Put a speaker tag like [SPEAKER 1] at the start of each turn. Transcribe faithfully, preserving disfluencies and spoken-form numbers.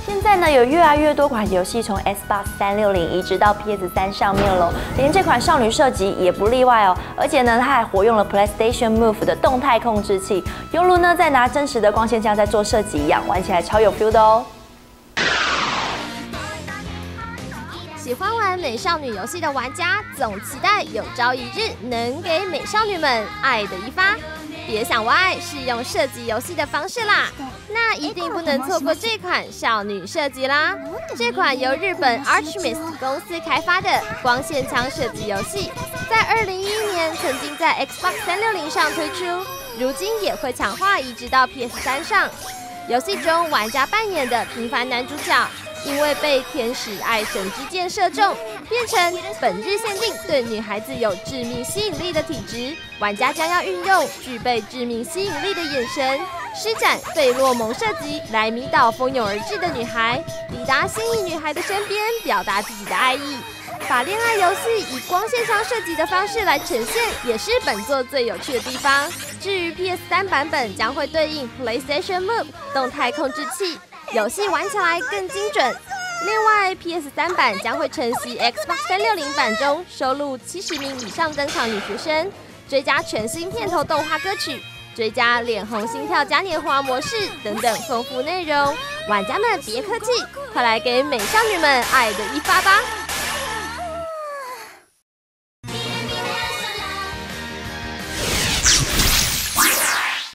[SPEAKER 1] 现在呢，有越来越多款游戏从 Xbox 三六零移植到 P S 三上面喽，连这款少女射击也不例外哦。而且呢，它还活用了 PlayStation Move 的动态控制器，犹如呢在拿真实的光线枪在做射击一样，玩起来超有 feel 的哦。
[SPEAKER 2] 喜欢玩美少女游戏的玩家，总期待有朝一日能给美少女们爱的一发。别想挖爱是用射击游戏的方式啦，那一定不能错过这款少女射击啦。这款由日本 Archmist 公司开发的光线枪射击游戏，在二零一一年曾经在 Xbox 三六零上推出，如今也会强化移植到 P S 三上。游戏中玩家扮演的平凡男主角。 因为被天使爱神之箭射中，变成本日限定对女孩子有致命吸引力的体质。玩家将要运用具备致命吸引力的眼神，施展费洛蒙射击来迷倒蜂拥而至的女孩，抵达心仪女孩的身边，表达自己的爱意。把恋爱游戏以光线枪射击的方式来呈现，也是本作最有趣的地方。至于 P S 三版本将会对应 PlayStation Move 动态控制器。 游戏玩起来更精准。另外 ，P S 三版将会承袭 Xbox 三六零版中收录七十名以上登场女学生，追加全新片头动画歌曲，追加脸红心跳嘉年华模式等等丰富内容。玩家们别客气，快来给美少女们爱的一发吧！